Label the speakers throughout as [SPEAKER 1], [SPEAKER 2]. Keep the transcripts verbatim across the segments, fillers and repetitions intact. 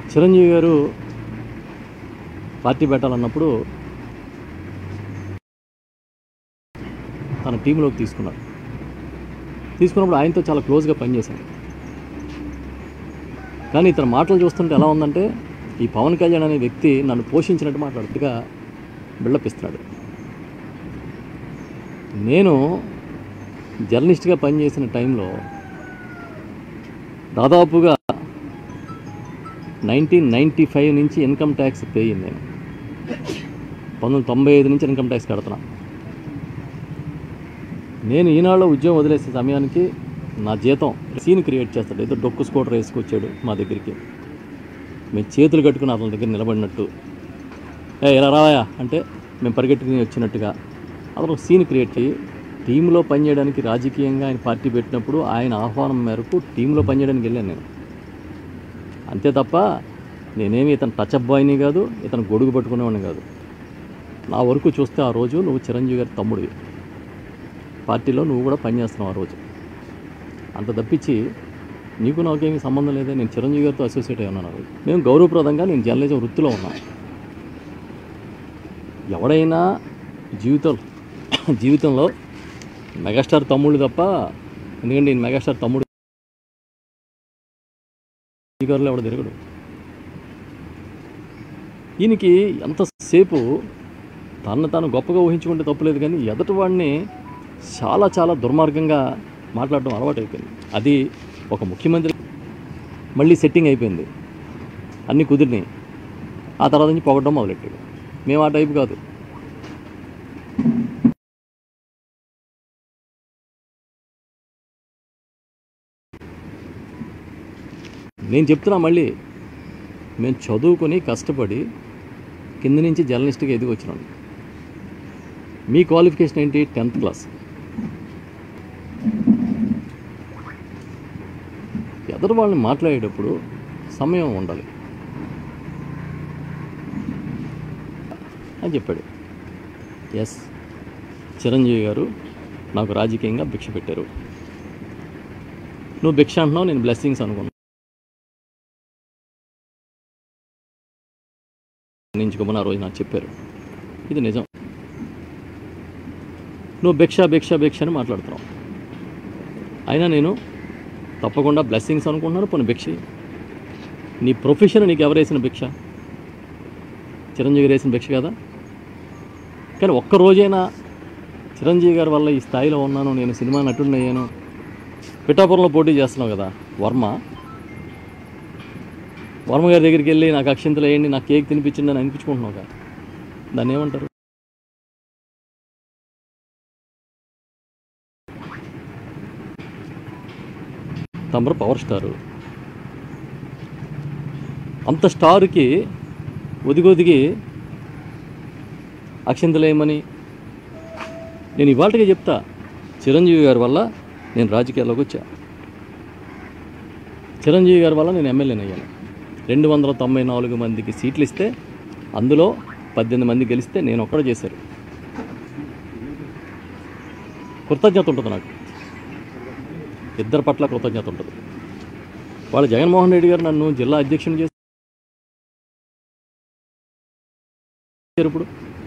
[SPEAKER 1] చిరంజీవి గారు పార్టీ పెట్టాలన్నప్పుడు తన టీంలోకి తీసుకున్నారు. తీసుకున్నప్పుడు ఆయనతో చాలా క్లోజ్గా పనిచేశాను. కానీ ఇతని మాటలు చూస్తుంటే ఎలా ఉందంటే, ఈ పవన్ కళ్యాణ్ అనే వ్యక్తి నన్ను పోషించినట్టు మాట్లాడుతుగా బిల్డప్ ఇస్తున్నాడు. నేను జర్నలిస్ట్గా పనిచేసిన టైంలో దాదాపుగా నైన్టీన్ నైంటీ ఫైవ్ నుంచి ఇన్కమ్ ట్యాక్స్ పే అయింది. నేను పంతొమ్మిది తొంభై ఐదు నుంచి ఇన్కమ్ ట్యాక్స్ కడుతున్నా. నేను ఈనాడులో ఉద్యోగం వదిలేసే సమయానికి నా జీతం సీన్ క్రియేట్ చేస్తాడు. ఏదో డొక్కు స్కూటర్ వేసుకొచ్చాడు మా దగ్గరికి. మేము చేతులు కట్టుకుని అతని దగ్గర నిలబడినట్టు, ఏ ఇలా రావాయా అంటే మేము పరిగెట్టుకుని వచ్చినట్టుగా అతను సీన్ క్రియేట్ చేయి టీంలో పనిచేయడానికి. రాజకీయంగా ఆయన పార్టీ పెట్టినప్పుడు ఆయన ఆహ్వానం మేరకు టీంలో పనిచేయడానికి వెళ్ళాను నేను. అంతే తప్ప నేనేమి ఇతను టచ్అప్ బాయ్ని కాదు, ఇతను గొడుగు పట్టుకునేవాడిని కాదు. నా వరకు చూస్తే ఆ రోజు నువ్వు చిరంజీవి గారి తమ్ముడివి, పార్టీలో నువ్వు కూడా పనిచేస్తున్నావు ఆ రోజు. అంత తప్పించి నీకు నాకేమీ సంబంధం లేదే. నేను చిరంజీవి గారితో అసోసియేట్ అయి ఉన్నాను. మేము గౌరవప్రదంగా నేను జర్నలిజం వృత్తిలో ఉన్నాను. ఎవడైనా జీవితం జీవితంలో మెగాస్టార్ తమ్ముడు తప్ప, ఎందుకంటే నేను మెగాస్టార్ తమ్ముడు గారిలో ఎవడ తిరగడు. ఈయనకి ఎంతసేపు తను తాను గొప్పగా ఊహించుకుంటే తప్పులేదు, కానీ ఎదుటి వాడిని చాలా చాలా దుర్మార్గంగా మాట్లాడడం అలవాటు అయిపోయింది. అది ఒక ముఖ్యమంత్రి మళ్ళీ సెట్టింగ్ అయిపోయింది, అన్నీ కుదిరినాయి. ఆ తర్వాత నుంచి పొగడం మొదలెట్టాడు. మేము ఆ టైపు కాదు. నేను చెప్తున్నా మళ్ళీ, మేము చదువుకొని కష్టపడి కింద నుంచి జర్నలిస్ట్గా ఎదిగి వచ్చినాం. మీ క్వాలిఫికేషన్ ఏంటి? Tenth class. ఎదురు వాళ్ళని మాట్లాడేటప్పుడు సమయం ఉండాలి అని చెప్పాడు. ఎస్, చిరంజీవి గారు నాకు రాజకీయంగా భిక్ష పెట్టారు. నువ్వు భిక్ష అంటున్నావు, నేను బ్లెస్సింగ్స్ అనుకున్నాను. నించుకోమని ఆ రోజు నాకు చెప్పారు. ఇది నిజం. నువ్వు భిక్ష భిక్ష భిక్ష అని మాట్లాడుతున్నావు. అయినా నేను తప్పకుండా బ్లెస్సింగ్స్ అనుకుంటున్నాను. పోనీ భిక్ష, నీ ప్రొఫెషన్ నీకు ఎవరు వేసిన భిక్ష? చిరంజీవి గారు వేసిన భిక్ష కదా. కానీ ఒక్కరోజైనా చిరంజీవి గారి వల్ల ఈ స్థాయిలో ఉన్నాను, నేను సినిమా నటుడిని అయ్యాను. పిఠాపురంలో పోటీ చేస్తున్నావు కదా వర్మ, వర్మ గారి దగ్గరికి వెళ్ళి నాకు అక్షింతలు వేయండి, నాకు కేక్ తినిపించింది అని అనిపించుకుంటున్నావు కదా, దాన్ని ఏమంటారు? తమరు పవర్ స్టారు. అంత స్టార్కి ఒదిగొదిగి అక్షింతలు వేయమని నేను ఇవాళకే చెప్తా. చిరంజీవి గారి వల్ల నేను రాజకీయాల్లోకి వచ్చా. చిరంజీవి గారి వల్ల నేను ఎమ్మెల్యేని అయ్యాను. రెండు వందల తొంభై నాలుగు మందికి సీట్లు ఇస్తే అందులో పద్దెనిమిది మంది గెలిస్తే నేను ఒక్కడ చేశారు. కృతజ్ఞత ఉంటుంది నాకు, ఇద్దరి పట్ల కృతజ్ఞత ఉంటుంది. వాళ్ళు జగన్మోహన్ రెడ్డి గారు నన్ను జిల్లా అధ్యక్షుని చేశారు. ఇప్పుడు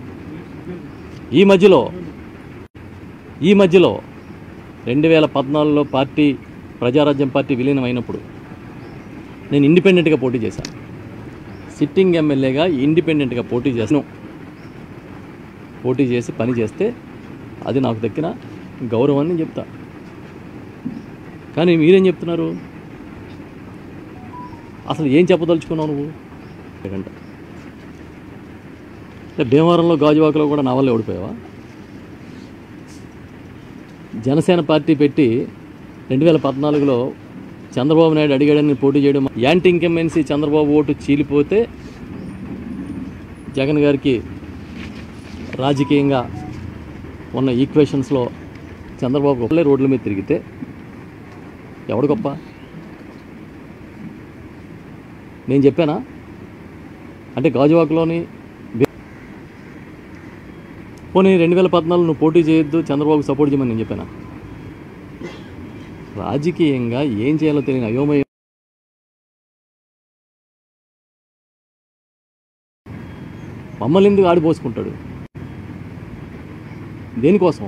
[SPEAKER 1] ఈ మధ్యలో ఈ మధ్యలో రెండు వేల పద్నాలుగులో పార్టీ ప్రజారాజ్యం పార్టీ విలీనం అయినప్పుడు నేను ఇండిపెండెంట్గా పోటీ చేశాను. సిట్టింగ్ ఎమ్మెల్యేగా ఇండిపెండెంట్గా పోటీ చేసాను. పోటీ చేసి పని చేస్తే అది నాకు దక్కిన గౌరవాన్ని చెప్తా. కానీ మీరేం చెప్తున్నారు? అసలు ఏం చెప్పదలుచుకున్నావు నువ్వు? గంట భీమవరంలో గాజువాకలో కూడా నా వల్ల ఓడిపోయావా? జనసేన పార్టీ పెట్టి రెండు వేల పద్నాలుగులో చంద్రబాబు నాయుడు అడిగాడని పోటీ చేయడం, యాంటీ ఇన్కంబెన్సీ చంద్రబాబు ఓటు చీలిపోతే జగన్ గారికి రాజకీయంగా ఉన్న ఈక్వేషన్స్లో చంద్రబాబు ఒకళ్ళే రోడ్ల మీద తిరిగితే ఎవడు గొప్ప? నేను చెప్పానా? అంటే గాజువాకలోని పోనీ రెండు వేల పద్నాలుగు నువ్వు పోటీ చేయొద్దు, చంద్రబాబుకి సపోర్ట్ చేయమని నేను చెప్పానా? రాజకీయంగా ఏం చేయాలో తెలియని అయోమయం మమ్మల్ని ఎందుకు ఆడిపోసుకుంటాడు? దేనికోసం?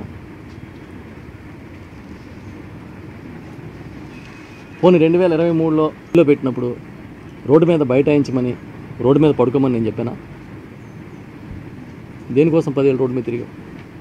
[SPEAKER 1] పోనీ రెండు వేల ఇరవై మూడులో ఇల్లు పెట్టినప్పుడు రోడ్డు మీద బైఠాయించమని, రోడ్డు మీద పడుకోమని నేను చెప్పానా? దేనికోసం పదేళ్ళు రోడ్డు మీద తిరిగా?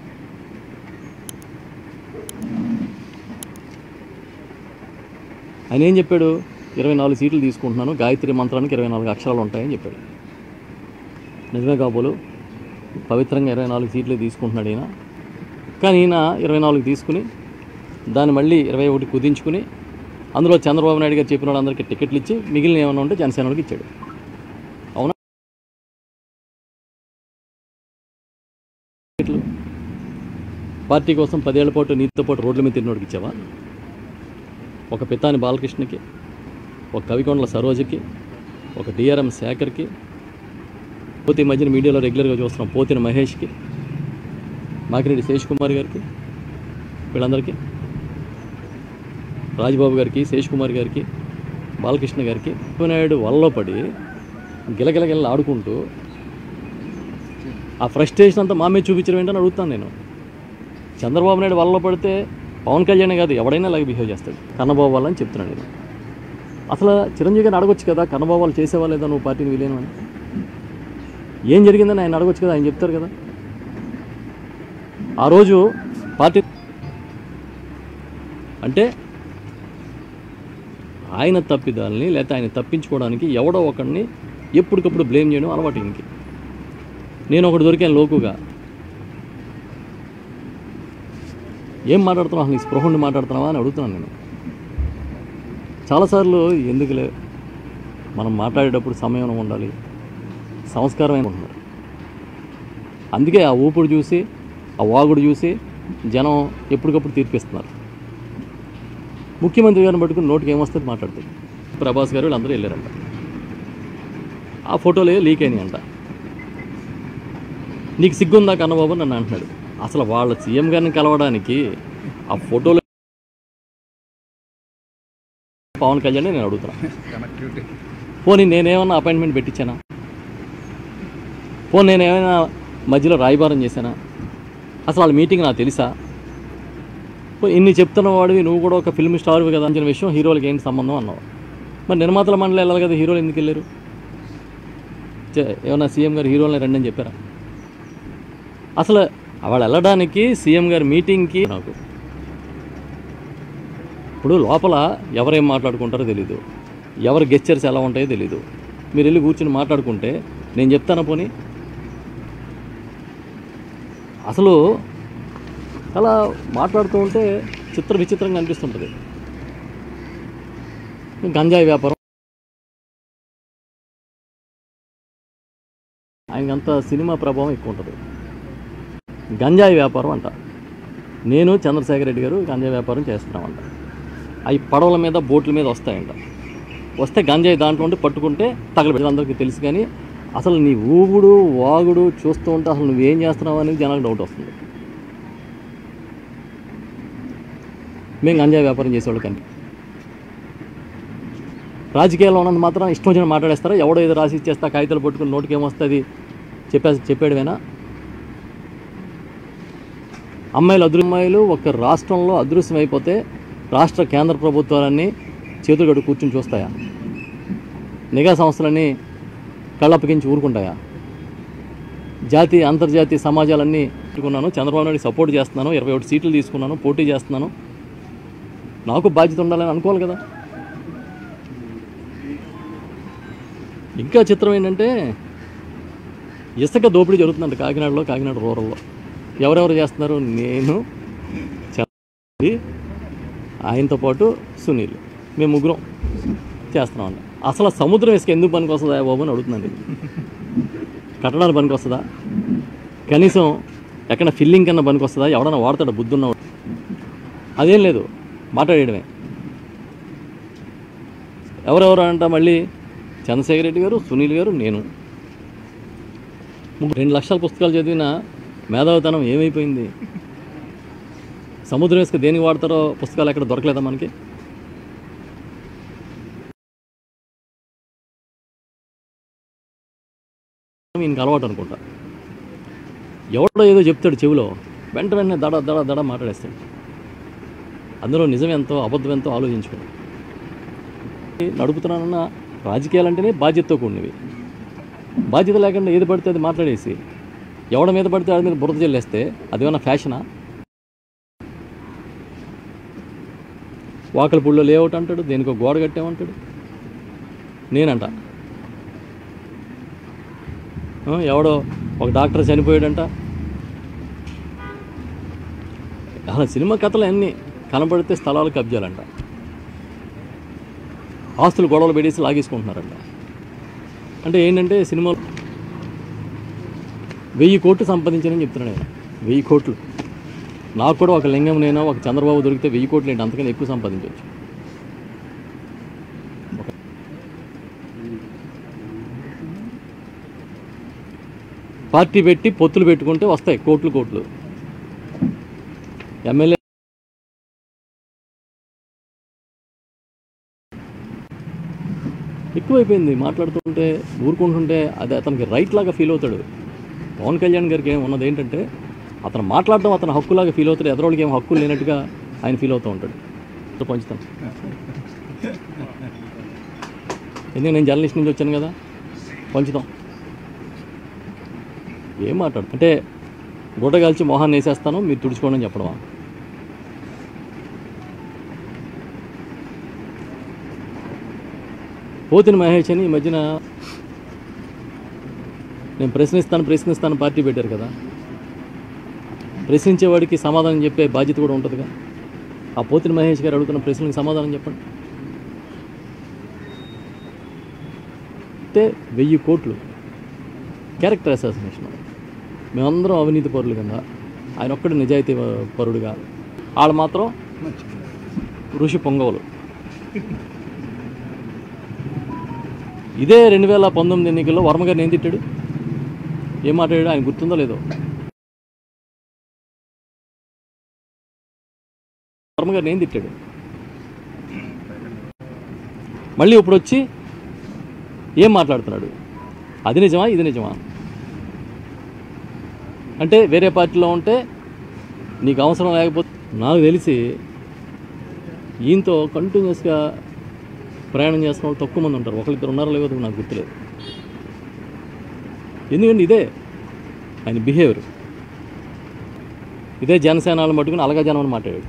[SPEAKER 1] ఆయన ఏం చెప్పాడు? ఇరవై నాలుగు సీట్లు తీసుకుంటున్నాను, గాయత్రి మంత్రానికి ఇరవై నాలుగు అక్షరాలు ఉంటాయని చెప్పాడు. నిజమే కాబోలు, పవిత్రంగా ఇరవై నాలుగు సీట్లు తీసుకుంటున్నాడు ఈయన. కానీ ఈయన ఇరవై నాలుగు తీసుకుని దాన్ని మళ్ళీ ఇరవై ఒకటి కుదించుకుని అందులో చంద్రబాబు నాయుడు గారు చెప్పిన వాళ్ళందరికీ టికెట్లు ఇచ్చి మిగిలిన ఏమైనా ఉంటే జనసేన వాళ్ళకి ఇచ్చాడు. అవునా? పార్టీ కోసం పదేళ్ల పాటు నీతితో పాటు రోడ్ల మీద తిరిగినోడికి ఇచ్చావా? ఒక పితాని బాలకృష్ణకి, ఒక కవికొండల సరోజకి, ఒక డిఆర్ఎం శేఖర్కి, పోతే ఈ మధ్యన మీడియాలో రెగ్యులర్గా చూస్తున్నాం పోతిన మహేష్కి, మాకిరెడ్డి శేష్ కుమార్ గారికి, వీళ్ళందరికీ, రాజ్బాబు గారికి, శేష్ కుమార్ గారికి, బాలకృష్ణ గారికి నాయుడు వల్ల పడి గిలగిలగిల ఆడుకుంటూ ఆ ఫ్రస్ట్రేషన్ అంతా మా మీద చూపించడం ఏంటని అడుగుతాను నేను. చంద్రబాబు నాయుడు వల్ల పడితే పవన్ కళ్యాణ్ కాదు ఎవడైనా అలాగే బిహేవ్ చేస్తాడు. కన్నబాబు వాళ్ళని చెప్తున్నాను నేను. అసలు చిరంజీవి గారిని అడగొచ్చు కదా, కన్నబాబు వాళ్ళు చేసేవాళ్ళేదా నువ్వు పార్టీని విలీనం అని? ఏం జరిగిందని ఆయన అడగొచ్చు కదా, ఆయన చెప్తారు కదా. ఆ రోజు పార్టీ అంటే ఆయన తప్పిదాలని లేకపోతే ఆయన తప్పించుకోవడానికి ఎవడో ఒకడిని ఎప్పటికప్పుడు బ్లేమ్ చేయడం అలవాటు ఇంకి. నేను ఒకటి దొరికాను లోకుగా. ఏం మాట్లాడుతున్నావు అసలు, నీ స్పృహండి మాట్లాడుతున్నావా అని అడుగుతున్నాను నేను. చాలాసార్లు ఎందుకులే మనం మాట్లాడేటప్పుడు సమయం ఉండాలి, సంస్కారమైన ఉంటున్నారు. అందుకే ఆ ఊపుడు చూసి ఆ వాగుడు చూసి జనం ఎప్పటికప్పుడు తీర్పిస్తున్నారు. ముఖ్యమంత్రి గారిని పట్టుకుని నోటికి ఏమొస్తుంది మాట్లాడుతుంది. ప్రభాస్ గారు వీళ్ళందరూ వెళ్ళారంట, ఆ ఫోటోలే లీక్ అయినాయి అంట. నీకు సిగ్గుందా కన్నబాబు నన్ను అంటున్నాడు. అసలు వాళ్ళ సీఎం గారిని కలవడానికి ఆ ఫోటోలు పవన్ కళ్యాణ్ నేను అడుగుతున్నా. పోనీ నేనేమన్నా అపాయింట్మెంట్ పెట్టించానా? పోనీ నేనేమైనా మధ్యలో రాయబారం చేశానా? అసలు వాళ్ళ మీటింగ్ నాకు తెలుసా? ఇన్ని చెప్తున్న వాడివి నువ్వు కూడా ఒక ఫిల్మ్ స్టార్వి కదా అంచిన విషయం హీరోలకి ఏంటి సంబంధం అన్నావు. మరి నిర్మాతల మండలి వెళ్ళాలి కదా, హీరోలు ఎందుకు వెళ్ళారు? ఏమన్నా సీఎం గారు హీరోలని రండి అని చెప్పారా? అసలు వాళ్ళు వెళ్ళడానికి సీఎం గారి మీటింగ్కి నాకు ఇప్పుడు లోపల ఎవరేం మాట్లాడుకుంటారో తెలీదు, ఎవరి గెస్చర్స్ ఎలా ఉంటాయో తెలీదు. మీరు వెళ్ళి కూర్చుని మాట్లాడుకుంటే నేను చెప్తాను. పోనీ అసలు అలా మాట్లాడుతూ ఉంటే చిత్ర విచిత్రంగా అనిపిస్తుంటుంది. గంజాయి వ్యాపారం, ఆయనకంత సినిమా ప్రభావం ఎక్కువ ఉంటుంది. గంజాయి వ్యాపారం అంట. నేను చంద్రశేఖర్ రెడ్డి గారు గంజాయి వ్యాపారం చేస్తున్నామంట. అవి పడవల మీద బోట్ల మీద వస్తాయంట. వస్తే గంజాయి దాంట్లో ఉండి పట్టుకుంటే తగలబెట్టి అందరికీ తెలుసు. కానీ అసలు నీ ఊగుడు వాగుడు చూస్తూ ఉంటే అసలు నువ్వేం చేస్తున్నావు అనేది జనాలకు డౌట్ వస్తుంది. మేము గంజాయి వ్యాపారం చేసేవాళ్ళు కానీ రాజకీయాల్లో ఉన్నంత మాత్రం ఇష్టం వచ్చిన మాట్లాడేస్తారా? ఎవడో ఏదో రాసి ఇచ్చేస్తా కాగితాలు పట్టుకుని నోటికి ఏమొస్తుంది చెప్పే చెప్పాడువేనా? అమ్మాయిలు అదృ అమ్మాయిలు ఒక రాష్ట్రంలో అదృశ్యం అయిపోతే రాష్ట్ర కేంద్ర ప్రభుత్వాలన్నీ చేతులు కట్టు కూర్చుని చూస్తాయా? నిఘా సంస్థలన్నీ కళ్ళప్పగించి ఊరుకుంటాయా? జాతీయ అంతర్జాతీయ సమాజాలన్నీ పెట్టుకున్నాను, చంద్రబాబు నాయుడు సపోర్ట్ చేస్తున్నాను, ఇరవై ఒకటి సీట్లు తీసుకున్నాను, పోటీ చేస్తున్నాను, నాకు బాధ్యత ఉండాలని అనుకోవాలి కదా. ఇంకా చిత్రం ఏంటంటే ఇసుక దోపిడీ జరుగుతుందంట కాకినాడలో, కాకినాడ రూరల్లో. ఎవరెవరు చేస్తున్నారు? నేను, చంద్రబాబు, ఆయనతో పాటు సునీల్, మేము ముగ్గురం చేస్తున్నామండి. అసలు సముద్రం ఇసుక ఎందుకు పనికి వస్తుందా బాబు అని అడుగుతుందండి. కట్టడాలు పనికి వస్తుందా? కనీసం ఎక్కడ ఫిల్లింగ్ కన్నా పనికి వస్తుందా? ఎవడన్నా వాడతాడా బుద్ధున్నవాడు? అదేం లేదు, మాట్లాడేయడమే. ఎవరెవరు అంట మళ్ళీ చంద్రశేఖర్ రెడ్డి గారు, సునీల్ గారు, నేను. రెండు లక్షల పుస్తకాలు చదివిన మేధావితనం ఏమైపోయింది? సముద్రం ఇసుక దేనికి వాడతారో పుస్తకాలు ఎక్కడ దొరకలేదా మనకి? ఈయనకి అలవాటు అనుకుంటా. ఎవడో ఏదో చెప్తాడు చెవిలో, వెంట వెంటనే దడ దడ దడ మాట్లాడేస్తాడు. అందులో నిజం ఎంతో అబద్ధం ఎంతో ఆలోచించుకోండి. నడుపుతున్నానన్న రాజకీయాలంటేనే బాధ్యతతో కూడినవి. బాధ్యత లేకుండా ఏది పడితే అది మాట్లాడేసి ఎవడ మీద పడితే వాడి మీద బురద జల్లేస్తే అదేమన్నా ఫ్యాషనా? వాకలపూడిలో లేఅవుట్ అంటాడు, దేనికో గోడ కట్టామంటాడు. నేనంట ఎవడో ఒక డాక్టర్ చనిపోయాడంట. అలా సినిమా కథలు అన్నీ కనబడితే స్థలాలు కబ్జాలంట, ఆస్తులు గొడవలు పెట్టేసి లాగేసుకుంటున్నారంట. అంటే ఏంటంటే సినిమాలు వెయ్యి కోట్లు సంపాదించానని చెప్తున్నాను నేను. వెయ్యి కోట్లు నాకు కూడా ఒక లింగం నేను ఒక చంద్రబాబు దొరికితే వెయ్యి కోట్లు ఏంటి, అంతకన్నా ఎక్కువ సంపాదించవచ్చు. పార్టీ పెట్టి పొత్తులు పెట్టుకుంటే వస్తాయి కోట్లు కోట్లు. ఎమ్మెల్యే ఎక్కువైపోయింది, మాట్లాడుతుంటే ఊరుకుంటుంటే అది అతనికి రైట్ లాగా ఫీల్ అవుతాడు. పవన్ కళ్యాణ్ గారికి ఏమి ఉన్నది ఏంటంటే అతను మాట్లాడడం అతను హక్కులాగా ఫీల్ అవుతాడు, ఎదరోళ్ళకి ఏం హక్కులు లేనట్టుగా ఆయన ఫీల్ అవుతూ ఉంటాడు. పంచుతాను ఎందుకంటే నేను జర్నలిస్ట్ నుంచి వచ్చాను కదా, పంచుతాం. ఏం మాట్లాడు అంటే గుడ్డ కాల్చి మొహాన్ని వేసేస్తాను మీరు తుడుచుకోండి అని చెప్పడమా? పోతిన మహేష్ అని ఈ మధ్యన నేను ప్రశ్నిస్తాను ప్రశ్నిస్తాను పార్టీ పెట్టారు కదా, ప్రశ్నించేవాడికి సమాధానం చెప్పే బాధ్యత కూడా ఉంటుందిగా. ఆ పోతిన మహేష్ గారు అడుగుతున్న ప్రశ్నలకు సమాధానం చెప్పండి. అంటే వెయ్యి కోట్లు క్యారెక్టర్ అసాసినేషన్. మేమందరం అవినీతి పరులు కింద, ఆయన ఒక్కడు నిజాయితీ పరుడుగా, వాళ్ళు మాత్రం ఋషి పొంగవులు. ఇదే రెండు వేల పంతొమ్మిది ఎన్నికల్లో వర్మగారిని ఏం తిట్టాడు, ఏం మాట్లాడాడు ఆయన గుర్తుందో లేదో? వర్మగారిని ఏం తిట్టాడు? మళ్ళీ ఇప్పుడు వచ్చి ఏం మాట్లాడుతున్నాడు? అది నిజమా ఇది నిజమా? అంటే వేరే పార్టీలో ఉంటే నీకు అవసరం లేకపోతే, నాకు తెలిసి ఈయనతో కంటిన్యూస్గా ప్రయాణం చేస్తున్న వాళ్ళు తక్కువ మంది ఉంటారు. ఒకరిద్దరు ఉన్నారో లేదో నాకు గుర్తులేదు. ఎందుకంటే ఇదే ఆయన బిహేవియర్, ఇదే జనసేనలు పట్టుకుని అలగా జనం అని మాట్లాడాడు.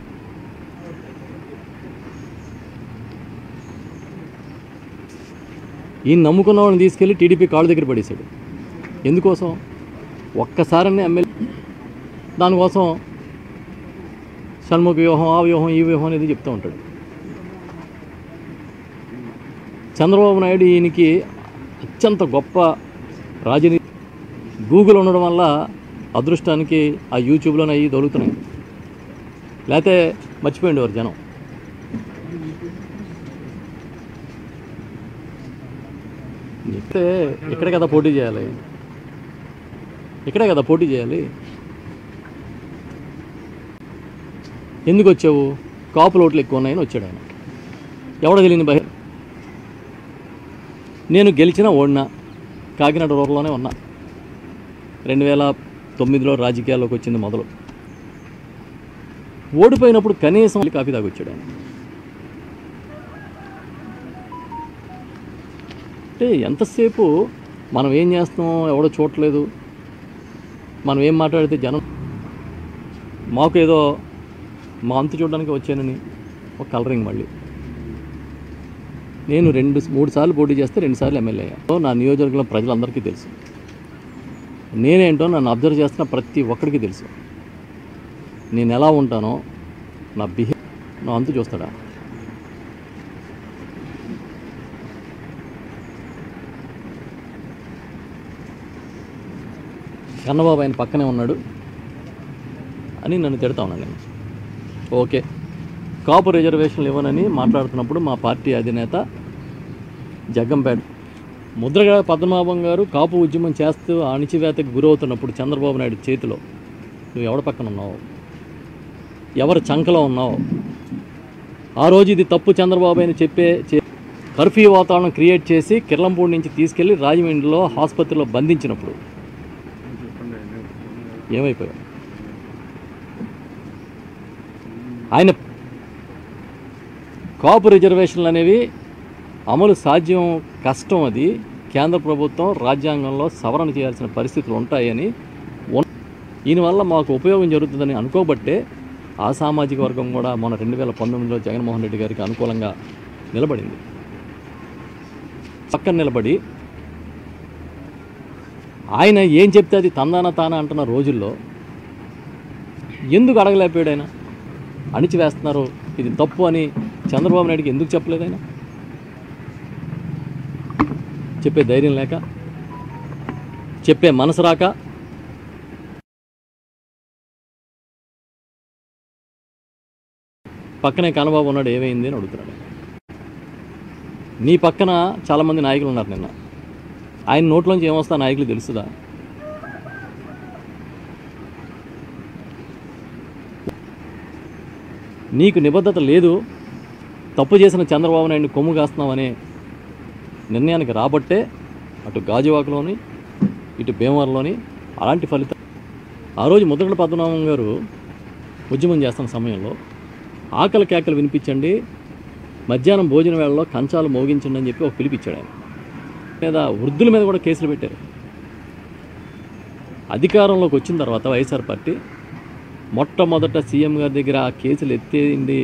[SPEAKER 1] ఈయన నమ్ముకున్న వాళ్ళని తీసుకెళ్ళి టీడీపీ కాళ్ళ దగ్గర పడేశాడు. ఎందుకోసం? ఒక్కసారనే ఎమ్మెల్యే దానికోసం షణ్ముఖ వ్యూహం, ఆ వ్యూహం, ఈ వ్యూహం అనేది చెప్తూ ఉంటాడు. చంద్రబాబు నాయుడు ఈయనకి అత్యంత గొప్ప రాజనీతి, గూగుల్ ఉండడం వల్ల అదృష్టానికి ఆ యూట్యూబ్లోనే అయ్యి దొరుకుతున్నాయి, లేకపోతే మర్చిపోయింది వారు జనం. ఇక్కడే ఇక్కడే కదా పోటీ చేయాలి, ఇక్కడే కదా పోటీ చేయాలి. ఎందుకు వచ్చావు? కాపుల ఓట్లు ఎక్కువ ఉన్నాయని వచ్చాడు ఆయన. ఎవడో తెలియని బహిర్ నేను గెలిచిన ఓడినా కాకినాడ రూరల్లోనే ఉన్నా. రెండు వేల తొమ్మిదిలో రాజకీయాల్లోకి వచ్చింది మొదలు. ఓడిపోయినప్పుడు కనీసం కాఫీ తాగొచ్చాడు ఆయన. అంటే ఎంతసేపు మనం ఏం చేస్తున్నాం ఎవడో చూడట్లేదు, మనం ఏం మాట్లాడితే జనం మాకు ఏదో మా అంతు చూడడానికి వచ్చానని ఒక కలరింగ్. మళ్ళీ నేను రెండు మూడు సార్లు పోటీ చేస్తే రెండు సార్లు ఎమ్మెల్యే అయ్యా. నా నియోజకవర్గంలో ప్రజలందరికీ తెలుసు, నేనేంటో నన్ను అబ్జర్వ్ చేస్తున్న ప్రతి ఒక్కడికి తెలుసు. నేను ఎలా ఉంటానో నా బిహేవ్ నా అంతు చూస్తాడా? కన్నబాబు ఆయన పక్కనే ఉన్నాడు అని నన్ను తిడతా ఉన్నాను నేను. ఓకే, కాపు రిజర్వేషన్లు ఇవ్వనని మాట్లాడుతున్నప్పుడు మా పార్టీ అధినేత జగ్గంపేట ముద్రగడ పద్మనాభం గారు కాపు ఉద్యమం చేస్తూ అణిచివేతకు గురవుతున్నప్పుడు చంద్రబాబు నాయుడు చేతిలో నువ్వు ఎవడ పక్కన ఉన్నావు, ఎవరి చంకలో ఉన్నావు? ఆ రోజు ఇది తప్పు చంద్రబాబు అని చెప్పే కర్ఫ్యూ వాతావరణం క్రియేట్ చేసి కిర్లంపూడి నుంచి తీసుకెళ్ళి రాజమండ్రిలో ఆసుపత్రిలో బంధించినప్పుడు ఏమైపోయావు? ఆయన కాపు రిజర్వేషన్లు అనేవి అమలు సాధ్యం కష్టం, అది కేంద్ర ప్రభుత్వం రాజ్యాంగంలో సవరణ చేయాల్సిన పరిస్థితులు ఉంటాయని, దీనివల్ల మాకు ఉపయోగం జరుగుతుందని అనుకోబట్టే ఆ సామాజిక వర్గం కూడా మొన్న రెండు వేల పంతొమ్మిదిలో జగన్మోహన్ రెడ్డి గారికి అనుకూలంగా నిలబడింది. పక్కన నిలబడి ఆయన ఏం చెప్తే అది తందాన తానా అంటున్న రోజుల్లో ఎందుకు అడగలేకపోయాడు? ఆయన అణిచివేస్తున్నారు, ఇది తప్పు అని చంద్రబాబు నాయుడికి ఎందుకు చెప్పలేదు? ఆయన చెప్పే ధైర్యం లేక, చెప్పే మనసు రాక, పక్కనే కన్నబాబు ఉన్నాడు, ఏమైంది అని అడుగుతున్నాడు. నీ పక్కన చాలామంది నాయకులు ఉన్నారు. నిన్న ఆయన నోట్లోంచి ఏమొస్తా నాయకులు తెలుసుదా? నీకు నిబద్ధత లేదు, తప్పు చేసిన చంద్రబాబు నాయుడిని కొమ్ము కాస్తున్నామనే నిర్ణయానికి రాబట్టే అటు గాజువాకలోని ఇటు భీమవరంలోని అలాంటి ఫలితం. ఆ రోజు ముద్రగడ పద్మనాభం గారు ఉద్యమం చేస్తున్న సమయంలో ఆకలి కేకలు వినిపించండి, మధ్యాహ్నం భోజన వేళలో కంచాలు మోగించండి అని చెప్పి ఒక పిలిపించాడు. ఆయన మీద వృద్ధుల మీద కూడా కేసులు పెట్టారు. అధికారంలోకి వచ్చిన తర్వాత వైఎస్ఆర్ పార్టీ మొట్టమొదట సీఎం గారి దగ్గర ఆ కేసులు ఎత్తేయండి,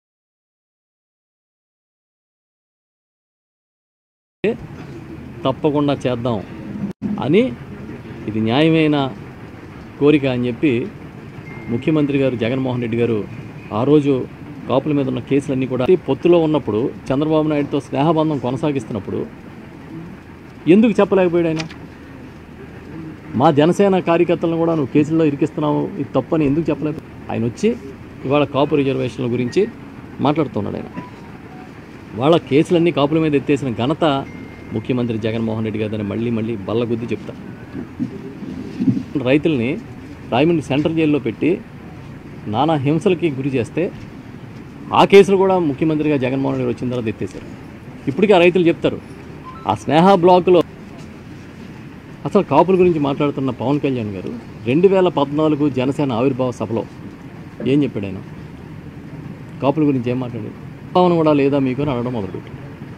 [SPEAKER 1] తప్పకుండా చేద్దాం అని, ఇది న్యాయమైన కోరిక అని చెప్పి ముఖ్యమంత్రి గారు జగన్మోహన్ రెడ్డి గారు ఆ రోజు కాపుల మీద ఉన్న కేసులన్నీ కూడా పొత్తులో ఉన్నప్పుడు, చంద్రబాబు నాయుడుతో స్నేహబంధం కొనసాగిస్తున్నప్పుడు ఎందుకు చెప్పలేకపోయాడు? ఆయన మా జనసేన కార్యకర్తలను కూడా నువ్వు కేసుల్లో ఇరికిస్తున్నావు, ఇది తప్పని ఎందుకు చెప్పలేకపోయాడు? ఆయన వచ్చి ఇవాళ కాపు రిజర్వేషన్ల గురించి మాట్లాడుతున్నాడు. ఆయన వాళ్ళ కేసులన్నీ కాపుల మీద ఎత్తేసిన ఘనత ముఖ్యమంత్రి జగన్మోహన్ రెడ్డి గారిని మళ్ళీ మళ్ళీ బల్లగుద్ది చెప్తా. రైతుల్ని రాయమండ్రి సెంట్రల్ జైల్లో పెట్టి నానా హింసలకి గురి చేస్తే ఆ కేసులు కూడా ముఖ్యమంత్రిగా జగన్మోహన్ రెడ్డి వచ్చిన తర్వాత ఎత్తేశారు. ఇప్పటికీ ఆ రైతులు చెప్తారు, ఆ స్నేహ బ్లాకులో అసలు కాపుల గురించి మాట్లాడుతున్న పవన్ కళ్యాణ్ గారు రెండు వేల పద్నాలుగు జనసేన ఆవిర్భావ సభలో ఏం చెప్పాడు? ఆయన కాపుల గురించి ఏం మాట్లాడాడు? భావన కూడా లేదా మీకు అని అనడం మొదలుపెట్టాడు.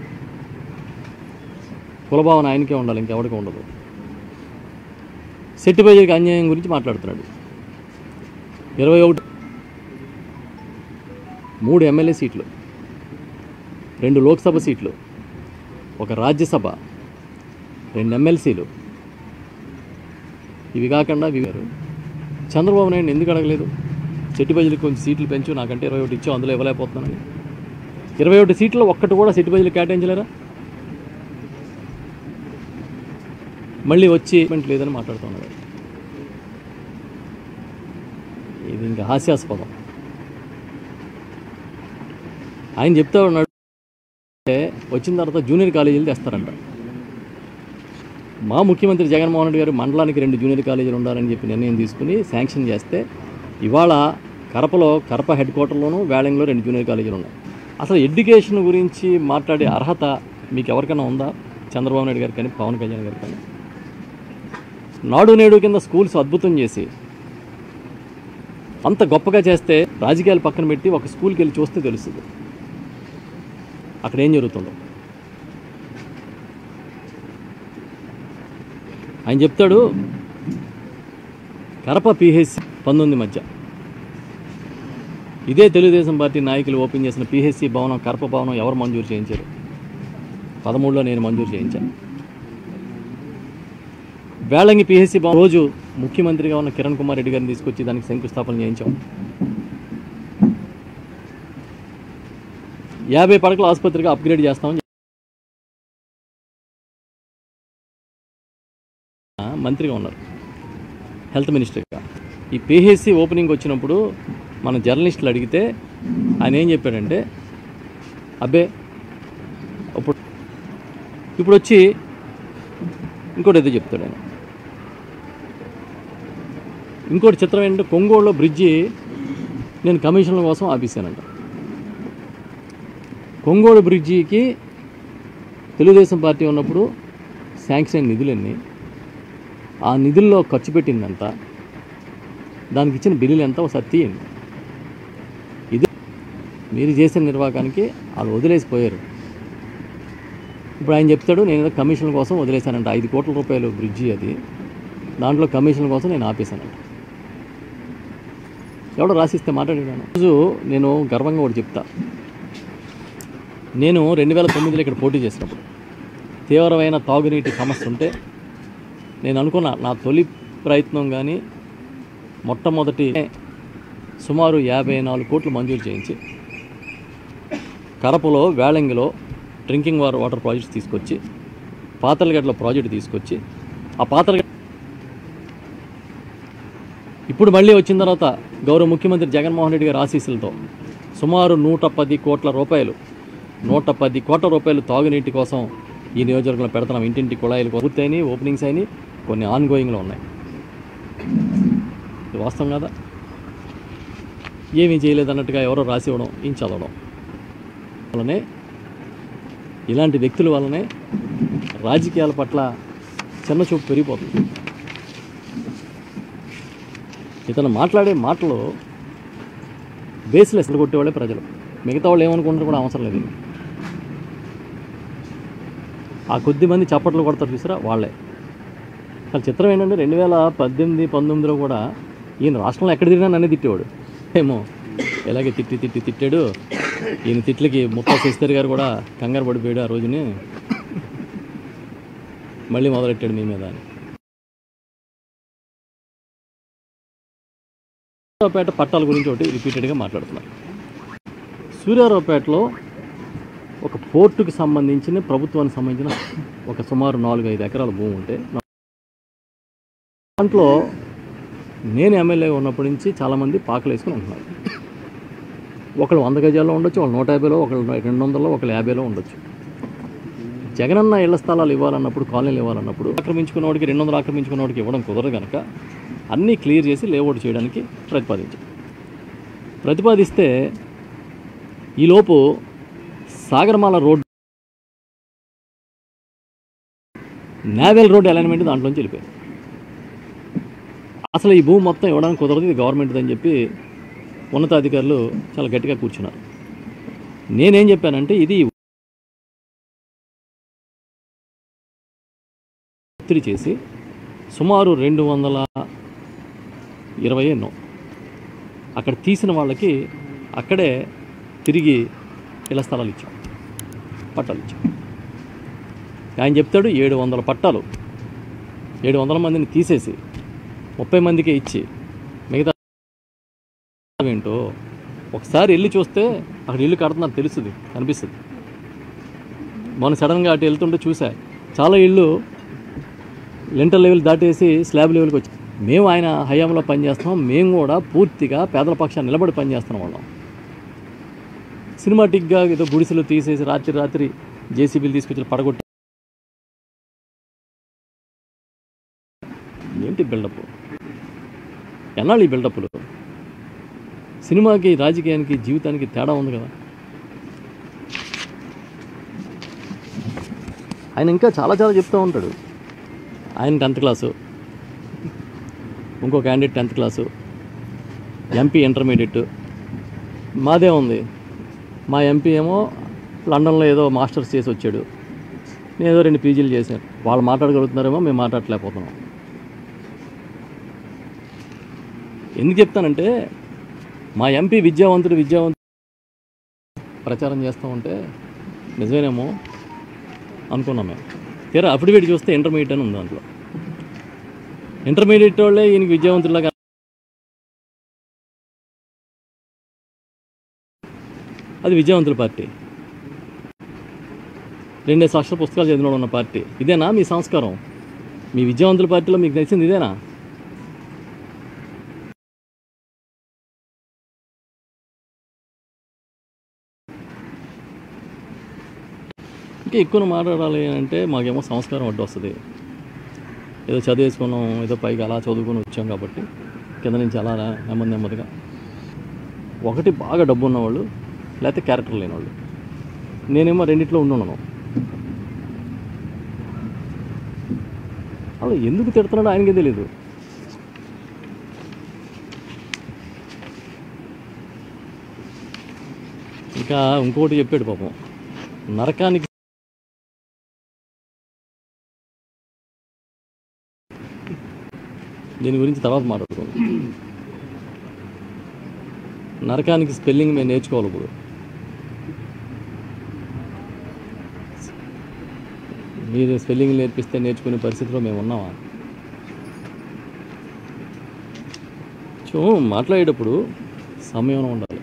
[SPEAKER 1] కులభావన ఆయనకే ఉండాలి, ఇంకెవరికి ఉండదు. సెట్టిబైజర్కి అన్యాయం గురించి మాట్లాడుతున్నాడు. ఇరవై ఒకటి మూడు ఎమ్మెల్యే సీట్లు, రెండు లోక్సభ సీట్లు, ఒక రాజ్యసభ, రెండు ఎమ్మెల్సీలు, ఇవి కాకుండా వివారు చంద్రబాబు నాయుడు ఎందుకు అడగలేదు? సెట్టిబైజర్కి కొంచెం సీట్లు పెంచు, నాకంటే ఇరవై ఒకటి ఇచ్చావు, అందులో ఇవ్వలేకపోతున్నానని. ఇరవై ఒకటి సీట్లో ఒక్కటి కూడా సెట్టిబైజర్లు కేటాయించలేరా? మళ్ళీ వచ్చి లేదని మాట్లాడుతున్నాడు. ఇది ఇంకా హాస్యాస్పదం. ఆయన చెప్తా ఉన్నాడు, వచ్చిన తర్వాత జూనియర్ కాలేజీలు తెస్తారంట. మా ముఖ్యమంత్రి జగన్మోహన్ రెడ్డి గారు మండలానికి రెండు జూనియర్ కాలేజీలు ఉండాలని చెప్పి నిర్ణయం తీసుకుని శాంక్షన్ చేస్తే ఇవాళ కరపలో, కరప హెడ్ క్వార్టర్లోనూ వేళంలో రెండు జూనియర్ కాలేజీలు ఉన్నాయి. అసలు ఎడ్యుకేషన్ గురించి మాట్లాడే అర్హత మీకు ఎవరికైనా ఉందా? చంద్రబాబు నాయుడు గారు కానీ పవన్ కళ్యాణ్ గారు కానీ. నాడు నేడు కింద స్కూల్స్ అద్భుతం చేసి అంత గొప్పగా చేస్తే రాజకీయాలు పక్కన పెట్టి ఒక స్కూల్కి వెళ్ళి చూస్తే తెలుస్తుంది అక్కడ ఏం జరుగుతుందో. ఆయన చెప్తాడు, కరప పిహెచ్సి పంతొమ్మిది మధ్య ఇదే తెలుగుదేశం పార్టీ నాయకులు ఓపెన్ చేసిన పిహెచ్సి భవనం, కరప భవనం ఎవరు మంజూరు చేయించారు? పదమూడులో నేను మంజూరు చేయించాను. వేళంగి పిహెచ్సి భవనం రోజు ముఖ్యమంత్రిగా ఉన్న కిరణ్ కుమార్ రెడ్డి గారిని తీసుకొచ్చి దానికి శంకుస్థాపన చేయించాం. యాభై పడకల ఆసుపత్రిగా అప్గ్రేడ్ చేస్తామని మంత్రిగా ఉన్నారు, హెల్త్ మినిస్టర్గా. ఈ పిహెచ్సి ఓపెనింగ్ వచ్చినప్పుడు మన జర్నలిస్టులు అడిగితే ఆయన ఏం చెప్పాడంటే, అబ్బే ఇప్పుడు ఇప్పుడు వచ్చి ఇంకోటి ఏదో చెప్తాడు ఆయన. ఇంకోటి చిత్రం ఏంటంటే, కొంగోడులో బ్రిడ్జి నేను కమిషన్ల కోసం ఆపేశానంట. కొంగోడు బ్రిడ్జికి తెలుగుదేశం పార్టీ ఉన్నప్పుడు శాంక్షన్ అయిన నిధులన్నీ, ఆ నిధుల్లో ఖర్చు పెట్టిందంతా దానికి ఇచ్చిన బిల్లులు ఎంత ఒకసారి తీయండి. ఇది మీరు చేసిన నిర్వాహకానికి వాళ్ళు వదిలేసిపోయారు. ఇప్పుడు ఆయన చెప్తాడు నేను ఏదో కమిషన్ల కోసం వదిలేశానంట. ఐదు కోట్ల రూపాయలు బ్రిడ్జి అది, దాంట్లో కమిషన్ల కోసం నేను ఆపేశానంట. ఎవడో రాసిస్తే మాట్లాడాను. రోజు నేను గర్వంగా ఒకటి చెప్తా. నేను రెండు వేల తొమ్మిదిలో ఇక్కడ పోటీ చేసినప్పుడు తీవ్రమైన తాగునీటి సమస్య ఉంటే నేను అనుకున్న నా తొలి ప్రయత్నం కానీ మొట్టమొదటి సుమారు యాభై నాలుగు కోట్లు మంజూరు చేయించి కరపలో వేళంగిలో డ్రింకింగ్ వాటర్ వాటర్ ప్రాజెక్ట్స్ తీసుకొచ్చి పాతలగడ్డలో ప్రాజెక్టు తీసుకొచ్చి ఆ పాతలగడ్డ ఇప్పుడు మళ్ళీ వచ్చిన తర్వాత గౌరవ ముఖ్యమంత్రి జగన్మోహన్ రెడ్డి గారి ఆశీస్సులతో సుమారు నూట పది కోట్ల రూపాయలు నూట పది కోట్ల రూపాయలు తాగునీటి కోసం ఈ నియోజకవర్గంలో పెడుతున్నాం. ఇంటింటి కుళాయిలు పూర్తయినాయి, ఓపెనింగ్స్ అయినాయి, కొన్ని ఆన్ గోయింగ్లో ఉన్నాయి. ఇది వాస్తవం కదా. ఏమీ చేయలేదన్నట్టుగా ఎవరో రాసి ఇవ్వడం, ఏం చదవడం వల్లనే ఇలాంటి వ్యక్తుల వల్లనే రాజకీయాల పట్ల చిన్నచూపు పెరిగిపోతుంది. ఇతను మాట్లాడే మాటలు బేస్లెస్ కొట్టేవాళ్ళే ప్రజలు. మిగతా వాళ్ళు ఏమనుకుంటారు కూడా అవసరం లేదు. ఆ కొద్ది మంది చప్పట్లు కొడతారు చూసారా వాళ్ళే. అసలు చిత్రం ఏంటంటే రెండు వేల పద్దెనిమిది పంతొమ్మిదిలో కూడా ఈయన రాష్ట్రంలో ఎక్కడ తిరిగినా నన్నే తిట్టేవాడు. ఏమో ఇలాగే తిట్టి తిట్టి తిట్టాడు. ఈయన తిట్లకి ముప్పై శశిధర్ గారు కూడా కంగారు పడిపోయాడు. ఆ రోజుని మళ్ళీ మొదలెట్టాడు మీ మీద అని. సూర్యారావుపేట పట్టాల గురించి ఒకటి రిపీటెడ్గా మాట్లాడుతున్నారు. సూర్యారావుపేటలో ఒక పోర్టుకి సంబంధించిన ప్రభుత్వానికి సంబంధించిన ఒక సుమారు నాలుగు ఐదు ఎకరాల భూమి ఉంటే దాంట్లో నేను ఎమ్మెల్యే ఉన్నప్పటి నుంచి చాలామంది పాకలు వేసుకుని ఉంటున్నారు. ఒకళ్ళు వంద గజాల్లో ఉండొచ్చు, ఒకళ్ళు నూట యాభైలో, ఒకళ్ళు రెండు వందలలో, ఒకళ్ళు యాభైలో ఉండొచ్చు. జగనన్న ఇళ్ల స్థలాలు ఇవ్వాలన్నప్పుడు, కాలనీలు ఇవ్వాలన్నప్పుడు ఆక్రమించుకున్న వాడికి రెండు వందలు ఆక్రమించుకున్న వాడికి ఇవ్వడం కుదరదు కనుక అన్నీ క్లియర్ చేసి లేఅవుట్ చేయడానికి ప్రతిపాదించాం. ప్రతిపాదిస్తే ఈలోపు Sagarmala road naval road alignment దాంట్లోంచి వెళ్ళిపోయాయి. అసలు ఈ భూమి మొత్తం ఇవ్వడానికి కుదరదు, ఇది గవర్నమెంట్ది అని చెప్పి ఉన్నతాధికారులు చాలా గట్టిగా కూర్చున్నారు. నేనేం చెప్పానంటే ఇది ఒత్తిడి చేసి సుమారు రెండు వందల ఇరవై ఎన్నో అక్కడ తీసిన వాళ్ళకి అక్కడే తిరిగి ఇళ్ల స్థలాలు ఇచ్చాం, పట్టాలు ఇచ్చాం. ఆయన చెప్తాడు ఏడు వందల పట్టాలు ఏడు వందల మందిని తీసేసి ముప్పై మందికే ఇచ్చి మిగతా ఏంటో ఒకసారి వెళ్ళి చూస్తే అక్కడ ఇల్లు కడుతున్నారు తెలుస్తుంది, అనిపిస్తుంది. మొన్న సడన్గా అటు వెళ్తుంటే చూసా చాలా ఇళ్ళు లెంటర్ లెవెల్ దాటేసి స్లాబ్ లెవెల్కి వచ్చి మేము ఆయన హయాంలో పనిచేస్తున్నాం. మేము కూడా పూర్తిగా పేదల పక్షాన్ని నిలబడి పనిచేస్తున్నాం. వాళ్ళం సినిమాటిక్గా ఏదో గుడిసెలు తీసేసి రాత్రి రాత్రి జేసీబీలు తీసుకొచ్చి పడగొట్టి ఏంటి బిల్డప్? ఎన్నాళ్ళు ఈ బిల్డప్లు? సినిమాకి రాజకీయానికి జీవితానికి తేడా ఉంది కదా. ఆయన ఇంకా చాలా చాలా చెప్తూ ఉంటాడు. ఆయన టెన్త్ క్లాసు, ఇంకో candidate tenth class, MP intermediate. మాదే ఉంది. మా ఎంపీ ఏమో లండన్లో ఏదో మాస్టర్స్ చేసి వచ్చాడు, నేను ఏదో రెండు పీజీలు చేశాను. వాళ్ళు మాట్లాడగలుగుతున్నారేమో, మేము మాట్లాడలేకపోతున్నాం. ఎందుకు చెప్తానంటే మా ఎంపీ విద్యావంతుడు విద్యావంతుడు ప్రచారం చేస్తూ ఉంటే నిజమేనేమో అనుకున్నాం మేము. తీరా అఫిడవిట్ చూస్తే ఇంటర్మీడియట్ అని ఉంది. దాంట్లో ఇంటర్మీడియట్ వాళ్ళే ఈయనకి విద్యావంతులాగా. అది విద్యావంతుల పార్టీ, రెండేసి లక్షల పుస్తకాలు చదివిన ఉన్న పార్టీ. ఇదేనా మీ సంస్కారం? మీ విద్యావంతుల పార్టీలో మీకు తెలిసింది ఇదేనా? ఇంకా ఎక్కువ మాట్లాడాలి అంటే మాకేమో సంస్కారం అడ్డు వస్తుంది. ఏదో చదివేసుకున్నాం, ఏదో పైకి అలా చదువుకొని వచ్చాం కాబట్టి కింద నుంచి అలా నెమ్మది నెమ్మదిగా ఒకటి బాగా డబ్బు ఉన్నవాళ్ళు, లేకపోతే క్యారెక్టర్ లేని వాళ్ళు. నేనేమో రెండిట్లో ఉండున్నాను. అలా ఎందుకు తిడుతున్నాడో ఆయనకే తెలీదు. ఇంకా ఇంకోటి చెప్పాడు పాపం, నరకానికి దీని గురించి తర్వాత మాట్లాడుకోండి. నరకానికి స్పెల్లింగ్ మేము నేర్చుకోవాలి. ఇప్పుడు మీరు స్పెల్లింగ్ నేర్పిస్తే నేర్చుకునే పరిస్థితిలో మేము ఉన్నామా? సో మాట్లాడేటప్పుడు సమయం ఉండాలి.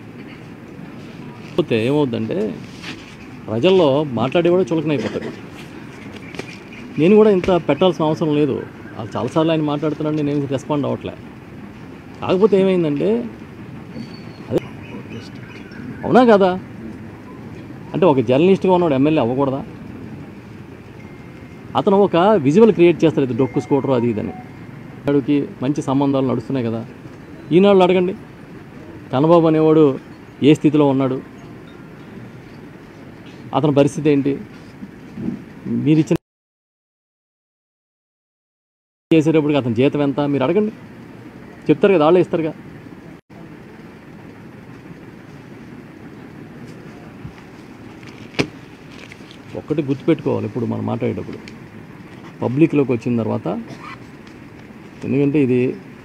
[SPEAKER 1] పోతే ఏమవుద్దంటే ప్రజల్లో మాట్లాడేవాడు చులకనైపోతాడు. నేను కూడా ఇంత పెట్టాల్సిన అవసరం లేదు. వాళ్ళు చాలాసార్లు ఆయన మాట్లాడుతున్నాడు, నేనేం రెస్పాండ్ అవ్వట్లే. కాకపోతే ఏమైందంటే అదే అవునా కదా, అంటే ఒక జర్నలిస్ట్గా ఉన్నాడు ఎమ్మెల్యే అవ్వకూడదా? అతను ఒక విజువల్ క్రియేట్ చేస్తాడు, ఇది డొక్కు స్కూటర్ అది ఇదని. వాడికి మంచి సంబంధాలు నడుస్తున్నాయి కదా. ఈనాళ్ళు అడగండి, కన్నబాబు అనేవాడు ఏ స్థితిలో ఉన్నాడు, అతని పరిస్థితి ఏంటి? మీరు ఇచ్చిన చేసేటప్పటికి అతని జీతం ఎంత మీరు అడగండి, చెప్తారు కదా, వాళ్ళే ఇస్తారుగా. ఒక్కటి గుర్తుపెట్టుకోవాలి ఇప్పుడు మనం మాట్లాడేటప్పుడు, పబ్లిక్లోకి వచ్చిన తర్వాత. ఎందుకంటే ఇది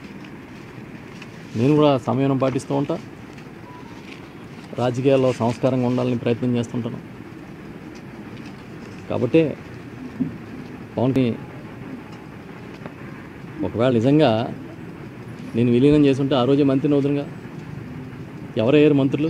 [SPEAKER 1] నేను కూడా సంయమనం పాటిస్తూ ఉంటా, రాజకీయాల్లో సంస్కారంగా ఉండాలని ప్రయత్నం చేస్తుంటాను. కాబట్టి పవన్ని ఒకవేళ నిజంగా నేను విలీనం చేసుంటే ఆ రోజే మంత్రిని అవుతుందిగా. ఎవరయ్యారు మంత్రులు?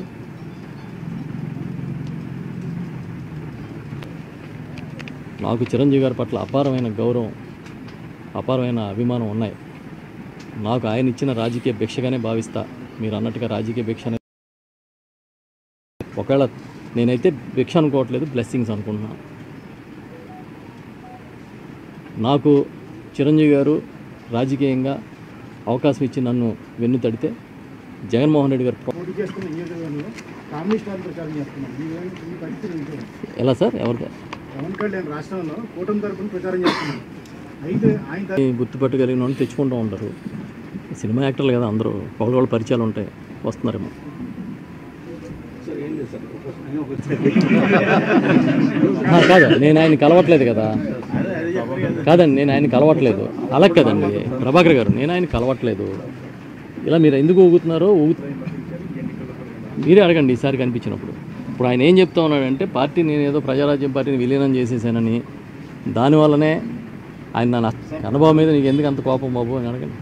[SPEAKER 1] నాకు చిరంజీవి గారి పట్ల అపారమైన గౌరవం, అపారమైన అభిమానం ఉన్నాయి. నాకు ఆయన ఇచ్చిన రాజకీయ భిక్షగానే భావిస్తా. మీరు అన్నట్టుగా రాజకీయ భిక్ష అనేది ఒకవేళ నేనైతే భిక్ష అనుకోవట్లేదు, బ్లెస్సింగ్స్ అనుకుంటున్నాను. నాకు చిరంజీవి గారు రాజకీయంగా అవకాశం ఇచ్చి నన్ను వెన్ను తడితే జగన్మోహన్ రెడ్డి గారు ఎలా సార్ ఎవరితో గుర్తుపెట్టగలిగిన వాళ్ళు తెచ్చుకుంటూ ఉంటారు. సినిమా యాక్టర్లు కదా అందరూ, ఒకళ్ళ వాళ్ళ పరిచయాలు ఉంటాయి, వస్తున్నారేమో. కాదు నేను ఆయన కలవట్లేదు కదా, కాదండి నేను ఆయన కలవట్లేదు, అలా కదండి ప్రభాకర్ గారు, నేను ఆయన కలవట్లేదు. ఇలా మీరు ఎందుకు ఊగుతున్నారో ఊగు మీరే అడగండి ఈసారి కనిపించినప్పుడు. ఇప్పుడు ఆయన ఏం చెప్తా ఉన్నాడంటే, పార్టీ నేను ఏదో ప్రజారాజ్యం పార్టీని విలీనం చేసేసానని, దానివల్లనే ఆయన నా కన్నబాబు మీద నీకు ఎందుకు అంత కోపం బాబు అని అడగండి.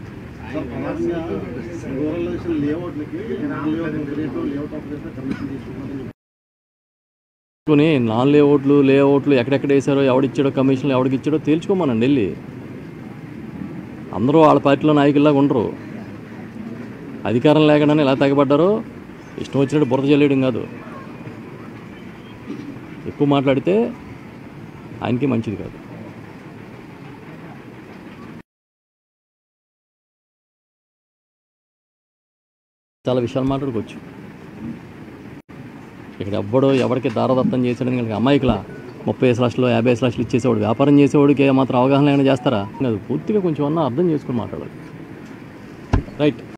[SPEAKER 1] నాన్ లేఅవుట్లు లేఅవుట్లు ఎక్కడెక్కడ వేసారో, ఎవడిచ్చాడో కమిషన్లు ఎవడికి ఇచ్చాడో తేల్చుకోమనండి వెళ్ళి. అందరూ వాళ్ళ పార్టీలో నాయకుల్లాగా ఉండరు. అధికారం లేకుండానే ఎలా తెగబడ్డారో ఇష్టం వచ్చినట్టు బురద జల్లేయడం కాదు. ఎక్కువ మాట్లాడితే ఆయనకి మంచిది కాదు. చాలా విషయాలు మాట్లాడుకోవచ్చు. ఇక్కడ ఎవ్వడో ఎవరికి దారదత్తం చేసాడని కనుక అమ్మాయికులా ముప్పై ఐదు లక్షలు యాభై ఐదు లక్షలు ఇచ్చేసేవాడు, వ్యాపారం చేసేవాడికి మాత్రం అవగాహన ఏమైనా చేస్తారా? అది పూర్తిగా కొంచెం అన్నా అర్థం చేసుకుని మాట్లాడాలి. రైట్.